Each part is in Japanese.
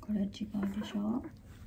これ違うでしょ。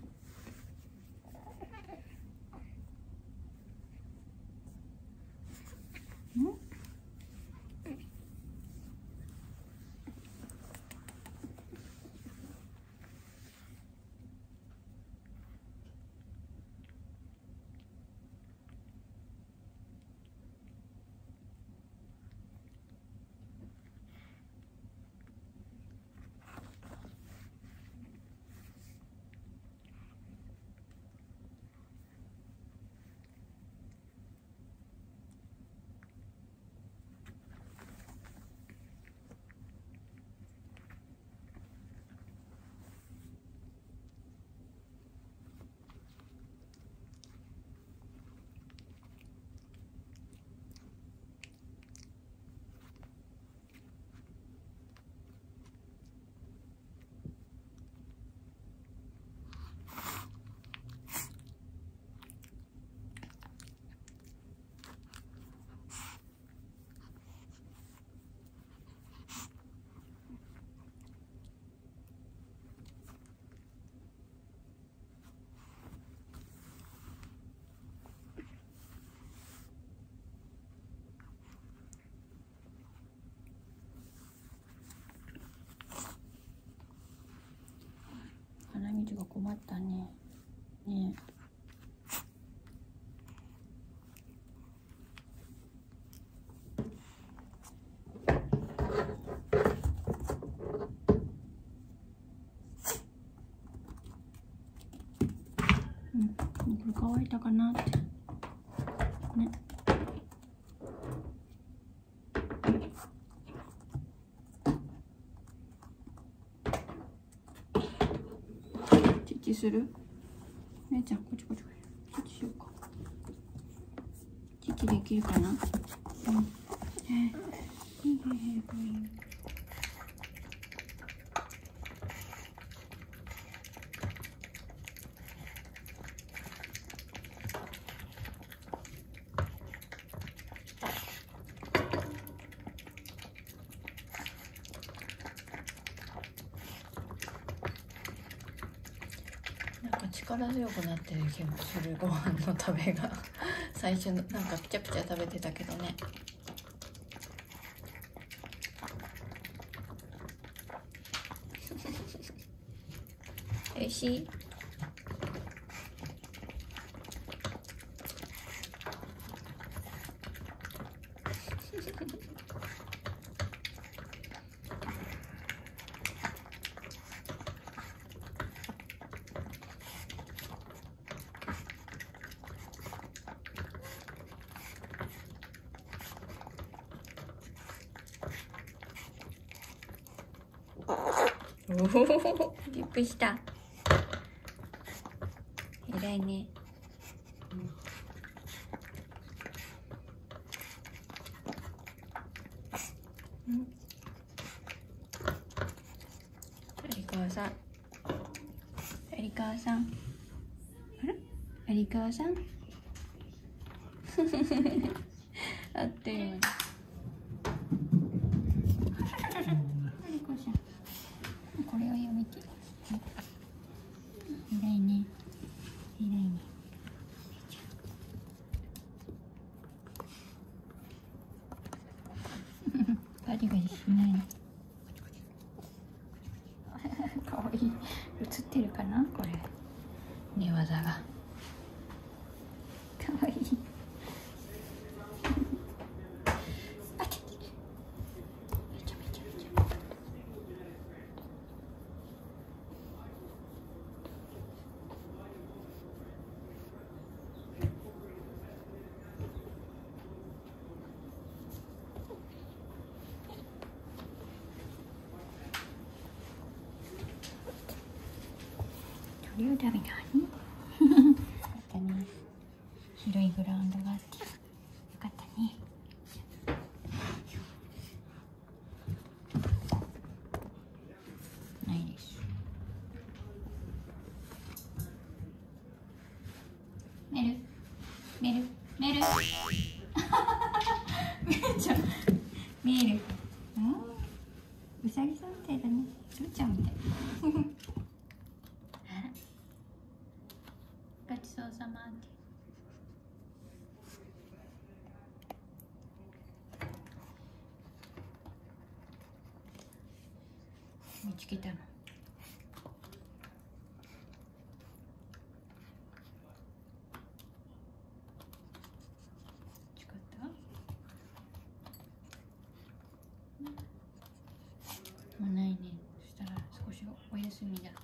鼻水が困ったね。ねえ。これ乾いたかなって。ね。チッチする？姉ちゃん、こっちこっちこっち。チッチしようか。チッチできるかな？うん。力強くなってる気もする、ご飯の食べが最初のなんかピチャピチャ食べてたけどね。おいしい？おお、リップした。偉いね。有川さん。有川さん。あれ？有川さん。あってよ。これをやめて。偉いね。偉いね。ガリガリしないの。かわいい。映ってるかな、これ。寝技が。かわいい。鳥を食べたに広いグラウンドがあってよかったね。ないです。寝る寝る寝るめっちゃ見える。うさぎさんみたいだね。すーちゃんみたいさまって。見つけたの。もうないね。そしたら少しお休みだ。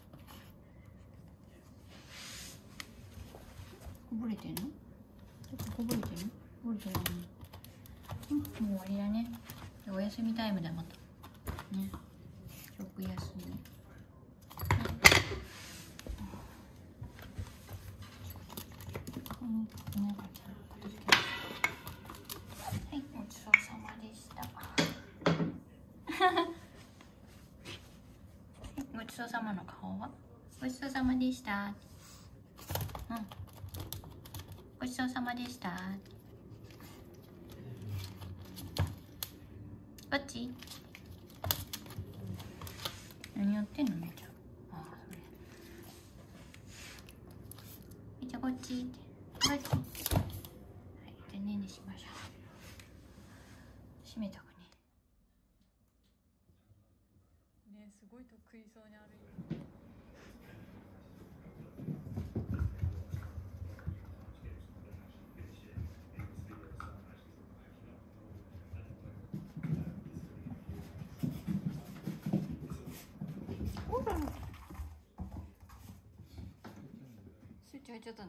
こぼれてんの？ちょっとこぼれてる？こぼれてないね。もう終わりだね。お休みタイムだまた。ね。食休み。ね。片付けます。はい、ごちそうさまでした。ごちそうさまの顔は？ごちそうさまでした。うん。ごちそうさまでした。こっち？何やってんのめちゃん。ああ、それ。めちゃこっちって。こっち。はい、じゃあねんねしましょう。閉めとくね。 ね、すごい得意そうに歩いてる。 スイッチ入っちゃったね。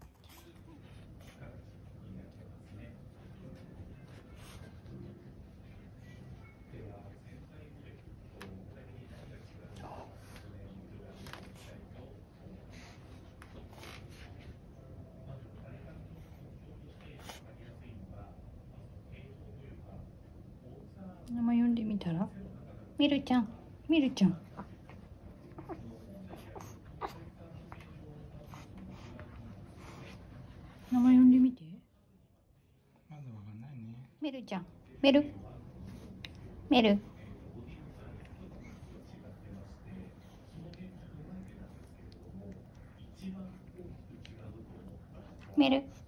名前呼んでみたら？みるちゃん、みるちゃん。名前呼んでみて。 まだわかんないね。 みるちゃん、みる。みる。みる。